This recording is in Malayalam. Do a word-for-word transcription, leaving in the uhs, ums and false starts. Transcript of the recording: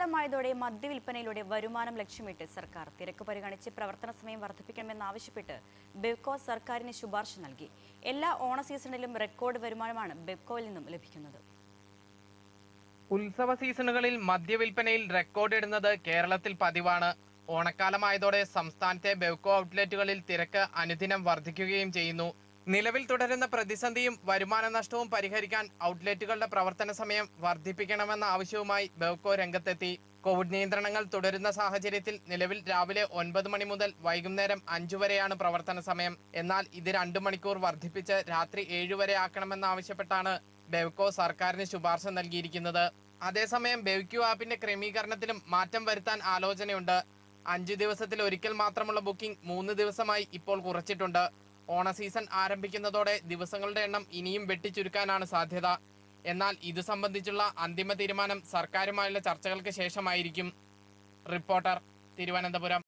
ഓണക്കാലമായതോടെ മദ്യവിൽപ്പനയിലൂടെ വരുമാനം ലക്ഷ്യമിട്ട് സർക്കാർ തിരക്ക് പരിഗണിച്ച് പ്രവർത്തന സമയം വർദ്ധിപ്പിക്കണമെന്നാവശ്യപ്പെട്ട് ബെവ്കോ സർക്കാരിന് ശുപാർശ നൽകി. എല്ലാ ഓണ സീസണിലും റെക്കോർഡ് വരുമാനമാണ് ബെവ്കോയിൽ നിന്നും ലഭിക്കുന്നത്. ഉത്സവ സീസണുകളിൽ മദ്യവിൽപ്പനയിൽ റെക്കോർഡ് ഇടുന്നത് കേരളത്തിൽ പതിവാണ്. ഓണക്കാലമായതോടെ സംസ്ഥാനത്തെ ബെവ്കോ ഔട്ട്ലെറ്റുകളിൽ തിരക്ക് അനുദിനം വർദ്ധിക്കുകയും ചെയ്യുന്നു. നിലവിൽ തുടരുന്ന പ്രതിസന്ധിയും വരുമാന നഷ്ടവും പരിഹരിക്കാൻ ഔട്ട്ലെറ്റുകളുടെ പ്രവർത്തന സമയം വർദ്ധിപ്പിക്കണമെന്ന ആവശ്യവുമായി ബെവ്കോ രംഗത്തെത്തി. കോവിഡ് നിയന്ത്രണങ്ങൾ തുടരുന്ന സാഹചര്യത്തിൽ നിലവിൽ രാവിലെ ഒൻപത് മണി മുതൽ വൈകുന്നേരം അഞ്ചു വരെയാണ് പ്രവർത്തന സമയം. എന്നാൽ ഇത് രണ്ടു മണിക്കൂർ വർദ്ധിപ്പിച്ച് രാത്രി ഏഴു വരെ ആക്കണമെന്നാവശ്യപ്പെട്ടാണ് ബെവ്കോ സർക്കാരിന് ശുപാർശ നൽകിയിരിക്കുന്നത്. അതേസമയം ബെവ്ക്യൂ ആപ്പിന്റെ ക്രമീകരണത്തിലും മാറ്റം വരുത്താൻ ആലോചനയുണ്ട്. അഞ്ചു ദിവസത്തിൽ ഒരിക്കൽ മാത്രമുള്ള ബുക്കിംഗ് മൂന്ന് ദിവസമായി ഇപ്പോൾ കുറച്ചിട്ടുണ്ട്. ഓണ സീസൺ ആരംഭിക്കുന്നതോടെ ദിവസങ്ങളുടെ എണ്ണം ഇനിയും വെട്ടിച്ചുരുക്കാനാണ് സാധ്യത. എന്നാൽ ഇതു സംബന്ധിച്ചുള്ള അന്തിമ തീരുമാനം സർക്കാരുമായുള്ള ചർച്ചകൾക്ക് ശേഷമായിരിക്കും. റിപ്പോർട്ടർ, തിരുവനന്തപുരം.